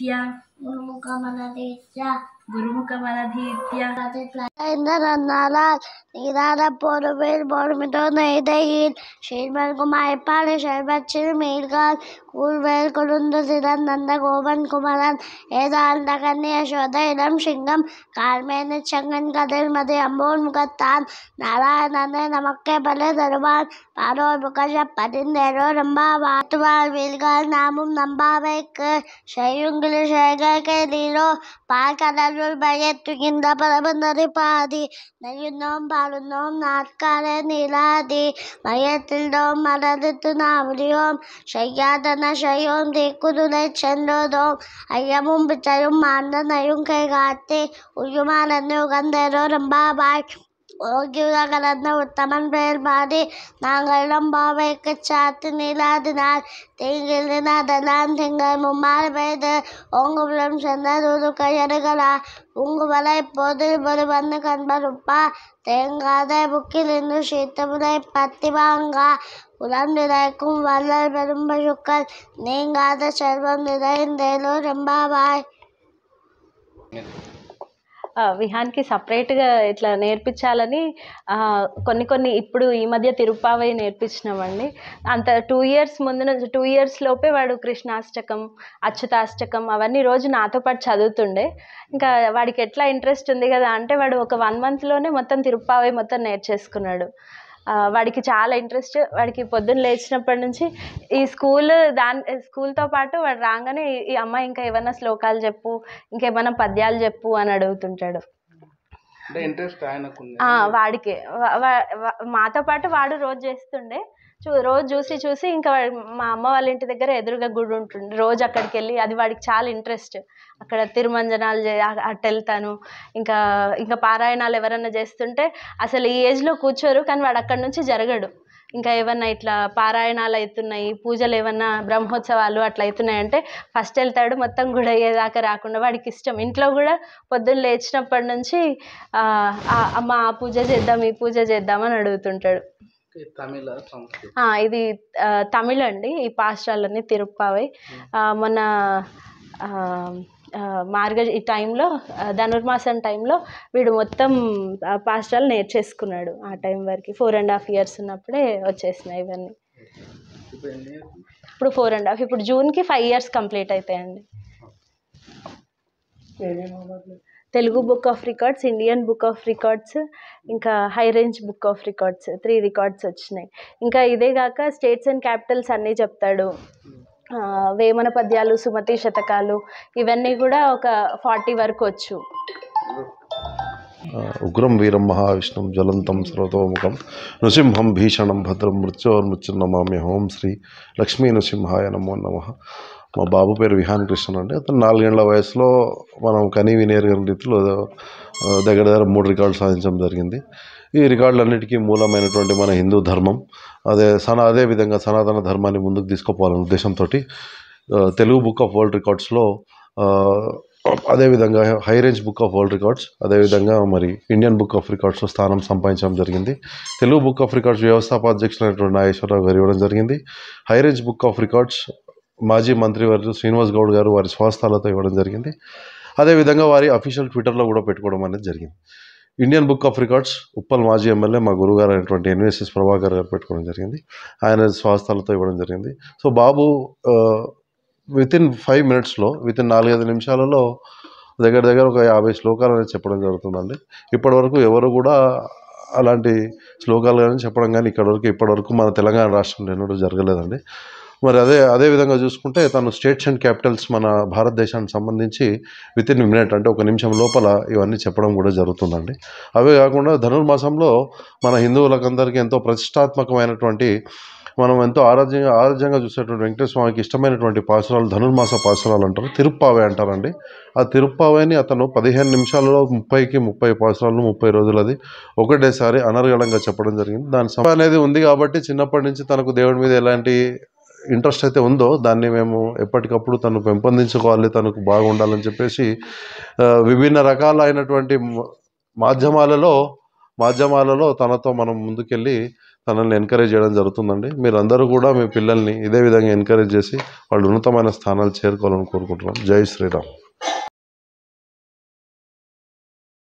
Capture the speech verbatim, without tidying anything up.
గురుముఖమలధీత్య గురుముఖమలధీత్య ఇంద్రనన్నాలాల్ నీరాల పోరువేల్ బోరుమితో నెయ్దయిల్ షీర్మల్ కుమార్ పాలి షర్బచ్చిల్ మీర్గాల్ కూల్వేల్ కొలుందు సిరన్ నంద గోవన్ కుమరన్ ఏదాల్ నగన్య యశోద ఇలం సింగం కార్మేని చంగన్ కదిల్ మది అంబోల్ ముఖత్తాన్ నారాయణనే నమక్కే బలే దరుబాన్ పారోల్ ముఖజ పదిందేరో రంబా వాతువాల్ వీల్గాల్ నామం నంబావేక్ షయుంగిలి షయగకే లీలో పాల్ కదలుల్ బయెత్తు కింద పరబందరి పాది నయున్నోం పాలున్నోం నాట్కాలే నీలాది మయెత్తిల్డోం మరదిత్తు నావలియోం షయ్యాదన షయోం దిక్కుదులై చంద్రోదోం అయ్యముం పిచ్చയും മാണ്ടനയും കൈകാട്ടി ഉയ്യുമാലെന്നു ഗന്ധേരോ രംബാബായ് ഓഗ്യുത കലർന്ന ഉത്തമൻ പേർ പാടി നാങ്ങളും ബാവയ്ക്ക് ചാത്തി നീലാതിനാൽ തീങ്കിലിനാതെല്ലാം തിങ്കൾ മുമ്മാൽ പെയ്ത് ഓങ്കുലം ചെന്നതൊരു കയറുകള ഉങ്കുവല இப்போது ஒரு வந்து கண்பருப்பா தேங்காத புக்கில் இன்று சீத்தமுறை பத்தி வாங்கா உலம் நிறைக்கும் வள்ளல் பெரும் பசுக்கள் நீங்காத செல்வம் நிறைந்தேலோ ரெம்பாபாய். విహాన్కి సపరేట్గా ఇట్లా నేర్పించాలని కొన్ని కొన్ని ఇప్పుడు ఈ మధ్య తిరుప్పావై నేర్పించినామండి. అంత టూ ఇయర్స్ ముందు నుంచి టూ ఇయర్స్ లోపే వాడు కృష్ణాష్టకం అచ్యుతాష్టకం అవన్నీ రోజు నాతో పాటు చదువుతుండే. ఇంకా వాడికి ఎట్లా ఇంట్రెస్ట్ ఉంది కదా అంటే వాడు ఒక వన్ మంత్లోనే మొత్తం తిరుప్పావై మొత్తం నేర్చేసుకున్నాడు. వాడికి చాలా ఇంట్రెస్ట్. వాడికి పొద్దున్న లేచినప్పటి నుంచి ఈ స్కూల్ దాని స్కూల్తో పాటు వాడు రాగానే ఈ అమ్మ ఇంకా ఏమైనా శ్లోకాలు చెప్పు ఇంకేమైనా పద్యాలు చెప్పు అని అడుగుతుంటాడు. వాడికి మాతో పాటు వాడు రోజు చేస్తుండే. చూ రోజు చూసి చూసి ఇంకా మా అమ్మ వాళ్ళ ఇంటి దగ్గర ఎదురుగా గుడి ఉంటుండే. రోజు అక్కడికి వెళ్ళి అది వాడికి చాలా ఇంట్రెస్ట్. అక్కడ తిరుమంజనాలు అటు వెళ్తాను. ఇంకా ఇంకా పారాయణాలు ఎవరన్నా చేస్తుంటే అసలు ఈ ఏజ్లో కూర్చోరు కానీ వాడు అక్కడి నుంచి జరగడు. ఇంకా ఏమన్నా ఇట్లా పారాయణాలు అవుతున్నాయి పూజలు ఏమన్నా బ్రహ్మోత్సవాలు అట్లా అవుతున్నాయి అంటే ఫస్ట్ వెళ్తాడు. మొత్తం గుడి అయ్యేదాకా రాకుండా వాడికి ఇష్టం. ఇంట్లో కూడా పొద్దున్న లేచినప్పటి నుంచి అమ్మ ఆ పూజ చేద్దాం ఈ పూజ చేద్దామని అడుగుతుంటాడు. ఇది తమిళ అండి. ఈ పాస్ట్రాలన్నీ తిరుప్పావై. మొన్న మార్గ ఈ టైంలో ధనుర్మాసం టైంలో వీడు మొత్తం పాస్ట్రాలు నేర్చేసుకున్నాడు. ఆ టైం వరకు ఫోర్ అండ్ హాఫ్ ఇయర్స్ ఉన్నప్పుడే వచ్చేసినాయి ఇవన్నీ. ఇప్పుడు ఫోర్ అండ్ హాఫ్ ఇప్పుడు జూన్కి ఫైవ్ ఇయర్స్ కంప్లీట్ అవుతాయండి. Telugu book of records, Indian book of records, ఇంకా high range book of records three records వచ్చినాయి. ఇంకా ఇదే కాక స్టేట్స్ అండ్ క్యాపిటల్స్ అన్నీ చెప్తాడు. వేమన పద్యాలు సుమతి శతకాలు ఇవన్నీ కూడా ఒక ఫార్టీ వరకు వచ్చు. ఉగ్రం వీరం మహావిష్ణుం జ్వలంతం సర్వతోముఖం నృసింహం భీషణం భద్రం మృత్యోర్మృత్యుర్నమామి హోం శ్రీ లక్ష్మీ నృసింహాయ నమో నమః. మా బాబు పేరు విహాన్ కృష్ణ అండి. అతను నాలుగేళ్ల వయసులో మనం కనీ వినేరుగని రీతిలో దగ్గర దగ్గర మూడు రికార్డులు సాధించడం జరిగింది. ఈ రికార్డులన్నిటికీ మూలమైనటువంటి మన హిందూ ధర్మం అదే సనా అదేవిధంగా సనాతన ధర్మాన్ని ముందుకు తీసుకుపోవాలనే ఉద్దేశంతో తెలుగు బుక్ ఆఫ్ వరల్డ్ రికార్డ్స్లో అదేవిధంగా high range book of world records అదేవిధంగా మరి ఇండియన్ బుక్ ఆఫ్ రికార్డ్స్లో స్థానం సంపాదించడం జరిగింది. తెలుగు బుక్ ఆఫ్ రికార్డ్స్ వ్యవస్థాపాధ్యక్షులైనటువంటి నాగేశ్వరరావు గారు ఇవ్వడం జరిగింది. High range book of records మాజీ మంత్రివర్యులు శ్రీనివాస్ గౌడ్ గారు వారి స్వస్థలాలతో ఇవ్వడం జరిగింది. అదేవిధంగా వారి అఫీషియల్ ట్విట్టర్లో కూడా పెట్టుకోవడం అనేది జరిగింది. Indian book of records Uppal మాజీ ఎమ్మెల్యే మా గురుగారు అయినటువంటి ఎన్విఎస్ఎస్ ప్రభాకర్ గారు పెట్టుకోవడం జరిగింది. ఆయన స్వస్థలాలతో ఇవ్వడం జరిగింది. సో బాబు విత్ ఇన్ ఫైవ్ మినిట్స్లో విత్ ఇన్ నాలుగైదు నిమిషాలలో దగ్గర దగ్గర ఒక యాభై శ్లోకాలు అనేది చెప్పడం జరుగుతుందండి. ఇప్పటివరకు ఎవరు కూడా అలాంటి శ్లోకాలు కానీ చెప్పడం కానీ ఇక్కడివరకు ఇప్పటివరకు మన తెలంగాణ రాష్ట్రంలో ఎన్నడూ జరగలేదండి. మరి అదే అదేవిధంగా చూసుకుంటే తను స్టేట్స్ అండ్ క్యాపిటల్స్ మన భారతదేశానికి సంబంధించి విత్ ఇన్ మినిట్ అంటే ఒక నిమిషం లోపల ఇవన్నీ చెప్పడం కూడా జరుగుతుందండి. అవే కాకుండా ధనుర్మాసంలో మన హిందువులకందరికీ ఎంతో ప్రతిష్టాత్మకమైనటువంటి మనం ఎంతో ఆరాధ్యంగా ఆరాధ్యంగా చూసేటువంటి వెంకటేశ్వర స్వామికి ఇష్టమైనటువంటి పాసురాలు ధనుర్మాస పాసురాలు అంటారు, తిరుప్పావై అంటారండి. ఆ తిరుప్పావైని అతను పదిహేను నిమిషాలలో ముప్పైకి ముప్పై పాసురాలను ముప్పై రోజులది ఒకటేసారి అనర్గళంగా చెప్పడం జరిగింది. దాని సమయం అనేది ఉంది కాబట్టి చిన్నప్పటి నుంచి తనకు దేవుడి మీద ఎలాంటి ఇంట్రెస్ట్ అయితే ఉందో దాన్ని మేము ఎప్పటికప్పుడు తను పెంపొందించుకోవాలి, తనకు బాగుండాలని చెప్పేసి విభిన్న రకాలైనటువంటి మాధ్యమాలలో మాధ్యమాలలో తనతో మనం ముందుకెళ్ళి తనని ఎంకరేజ్ చేయడం జరుగుతుందండి. మీరు అందరూ కూడా మీ పిల్లల్ని ఇదే విధంగా ఎంకరేజ్ చేసి వాళ్ళు ఉన్నతమైన స్థానాలు చేరుకోవాలని కోరుకుంటున్నాం. జై శ్రీరామ్.